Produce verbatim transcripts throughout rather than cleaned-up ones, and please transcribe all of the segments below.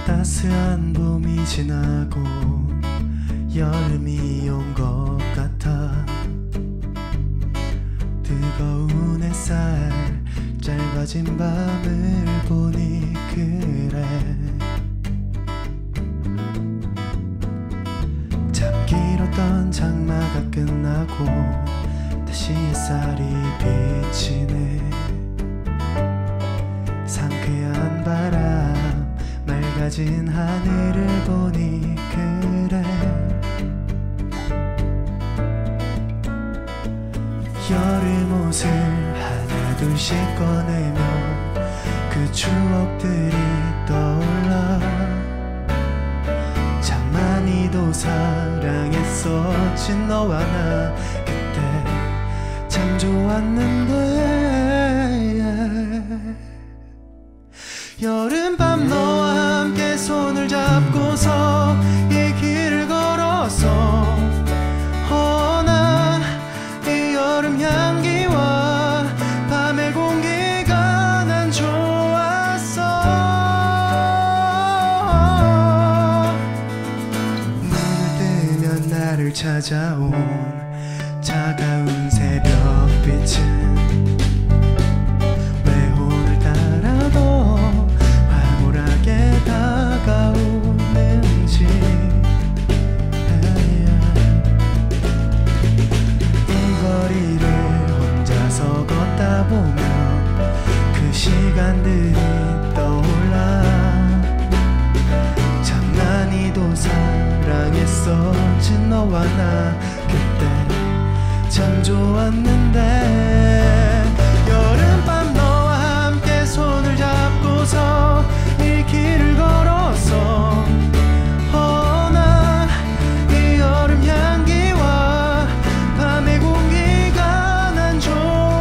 따스한 봄이 지나고 여름이 온 것 같아. 뜨거운 햇살 짧아진 밤을 보니 그래, 참 길었던 장마가 끝나고 다시 햇살이 비치네. 상쾌한 바람 맑아진 하늘을 보니 그래, 여름 옷을 하나 둘씩 꺼내며 그 추억들이 떠올라. 참 많이도 사랑했었지 너와 나. 그때 참 좋았는데. 여름밤 너와 함께 손을 잡고서 이 길을 걸었어. 어, 난 이 여름 향기와 밤의 공기가 난 좋았어. 눈을 뜨면 나를 찾아온 차가운 새벽빛은 보면 그 시간들이 떠올라. 참 많이도 사랑했었지 너와 나. 그때 참 좋았는데. 여름밤 너와 함께 손을 잡고서 이 길을 걸었어. 어, 난 이 여름 향기와 밤의 공기가 난 좋아.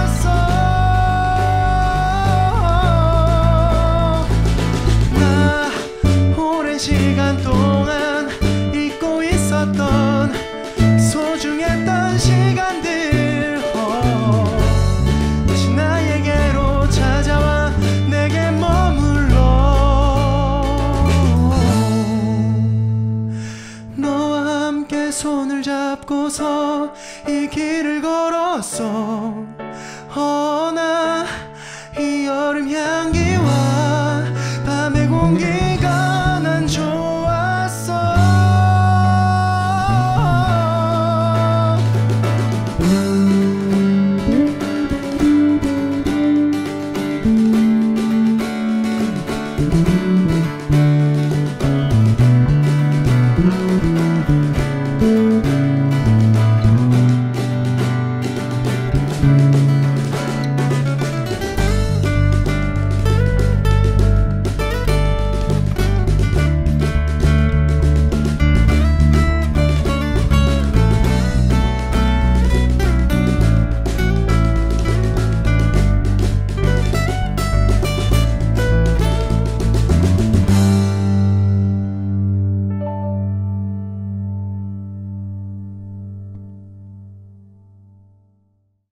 시간 동안 잊고 있었던 소중했던 시간들, oh, 다시 나에게로 찾아와 내게 머물러. 너와 함께 손을 잡고서 이 길을 걸었어.